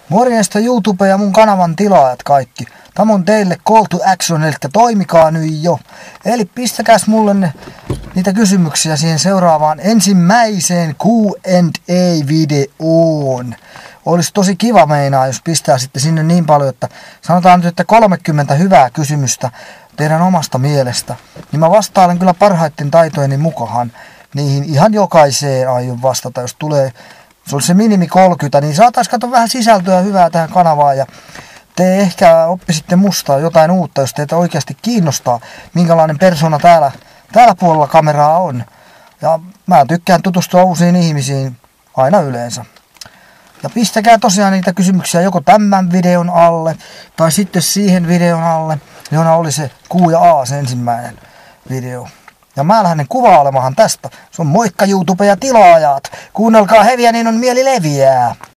Morjesta YouTube ja mun kanavan tilaajat kaikki. Tämä on teille call to action, eli toimikaa nyt jo. Eli pistäkääs mulle niitä kysymyksiä siihen seuraavaan ensimmäiseen Q&A-videoon. Olisi tosi kiva meinaa, jos pistää sitten sinne niin paljon, että sanotaan nyt, että 30 hyvää kysymystä teidän omasta mielestä. Niin mä vastailen kyllä parhaiten taitojeni mukaan. Niihin ihan jokaiseen aion vastata, jos tulee. Se olisi se minimi 30, niin saataisiin katsoa vähän sisältöä hyvää tähän kanavaan ja te ehkä oppisitte musta jotain uutta, jos teitä oikeasti kiinnostaa, minkälainen persona täällä puolella kameraa on. Ja mä tykkään tutustua uusiin ihmisiin aina yleensä. Ja pistäkää tosiaan niitä kysymyksiä joko tämän videon alle tai sitten siihen videon alle, jona oli se Q ja A, se ensimmäinen video. Ja mä lähden kuvailemahan tästä. Se on moikka YouTube ja tilaajat. Kuunnelkaa heviä, niin on mieli leviää.